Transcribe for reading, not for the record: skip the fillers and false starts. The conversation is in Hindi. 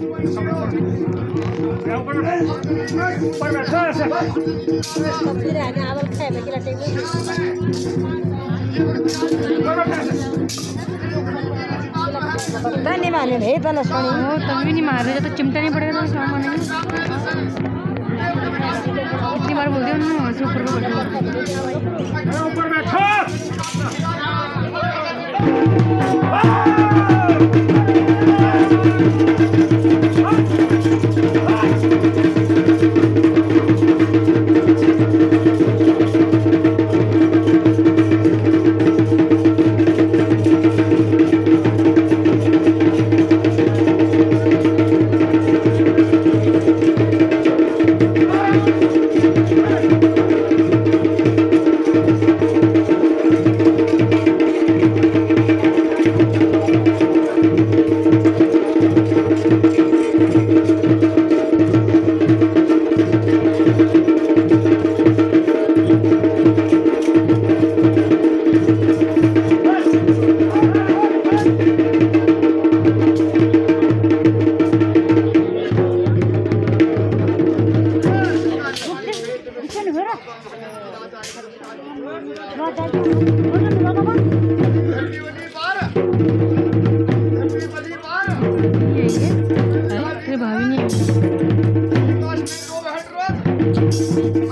नहीं मारने भाई पहले सोनी वो तभी नहीं मार रहे जब तक चिमटा नहीं पड़ेगा तो क्या मानेंगे। इतनी बार बोल दिया उन्होंने से ऊपर ऊपर बैठो। भाभी नहीं